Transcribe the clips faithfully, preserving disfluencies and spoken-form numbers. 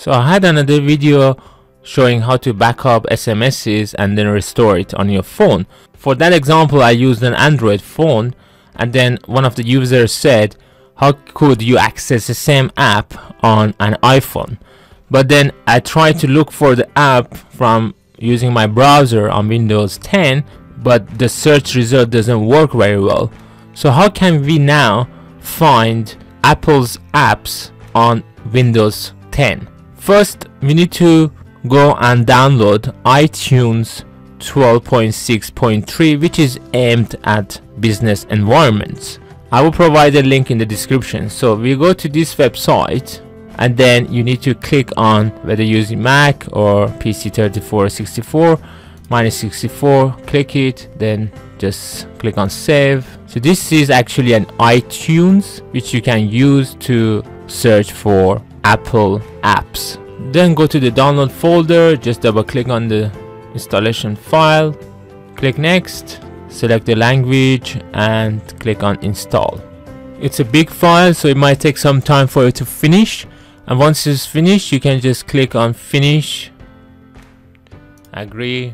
So I had another video showing how to back up S M Ses and then restore it on your phone. For that example, I used an Android phone, and then one of the users said, how could you access the same app on an iPhone? But then I tried to look for the app from using my browser on Windows ten, but the search result doesn't work very well. So how can we now find Apple's apps on Windows ten? First, we need to go and download iTunes twelve point six point three, which is aimed at business environments. I will provide a link in the description. So we go to this website, and then you need to click on whether using Mac or P C thirty-four sixty-four. Mine is sixty-four. Click it, then just click on save. So this is actually an iTunes which you can use to search for Apple apps. Then go to the download folder, just double click on the installation file, click next, select the language and click on install. It's a big file, so it might take some time for it to finish, and once it's finished you can just click on finish, agree.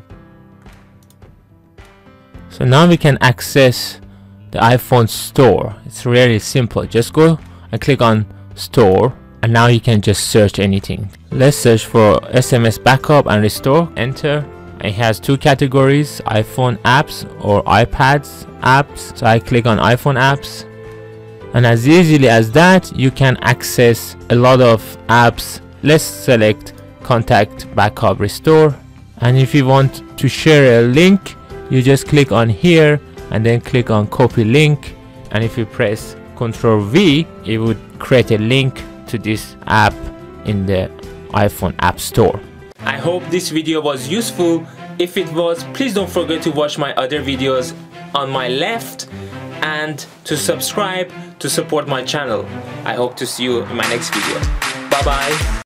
So now we can access the iPhone store. It's really simple. Just go and click on store, and now you can just search anything. Let's search for S M S backup and restore. Enter. It has two categories: iPhone apps or iPads apps. So I click on iPhone apps, and as easily as that you can access a lot of apps. Let's select contact backup restore, and if you want to share a link, you just click on here and then click on copy link, and if you press control V, it would create a link to this app in the iPhone App Store. I hope this video was useful. If it was, please don't forget to watch my other videos on my left and to subscribe to support my channel. I hope to see you in my next video. Bye bye.